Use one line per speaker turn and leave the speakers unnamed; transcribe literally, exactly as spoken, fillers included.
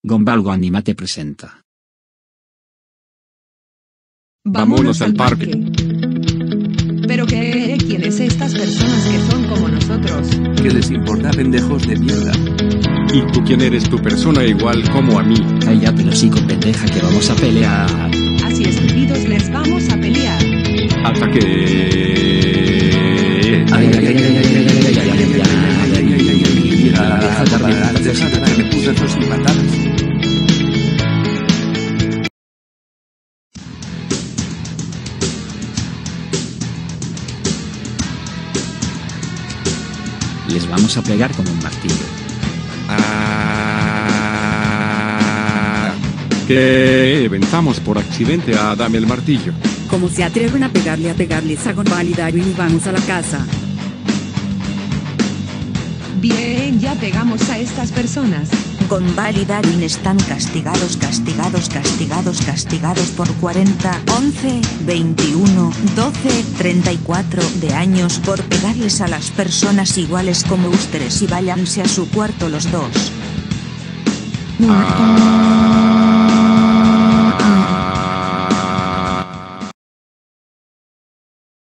Gombalgo Animate presenta.
Vámonos al parque. ¿Pero qué? ¿Quiénes estas personas que son como nosotros?
¿Qué les importa, pendejos de mierda?
¿Y tú quién eres? Tu persona igual como a mí.
Cállate el hocico, pendeja, que vamos a pelear.
Así estúpidos les vamos a pelear.
Hasta que...
Ay, ay, ay, ay, ay, ay, ay, ay,
ay, ay, ay,
Les vamos a pegar con un martillo.
Ah, que ventamos por accidente a Dame el martillo.
¿Cómo se atreven a pegarle a pegarles a Gonbal y Darwin y vamos a la casa?
Bien, ya pegamos a estas personas.
Gonbal y Darwin están castigados, castigados, castigados, castigados por cuarenta, once, veintiuno, doce, treinta y cuatro de años por pegarles a las personas iguales como ustedes y váyanse a su cuarto los dos.
Ah.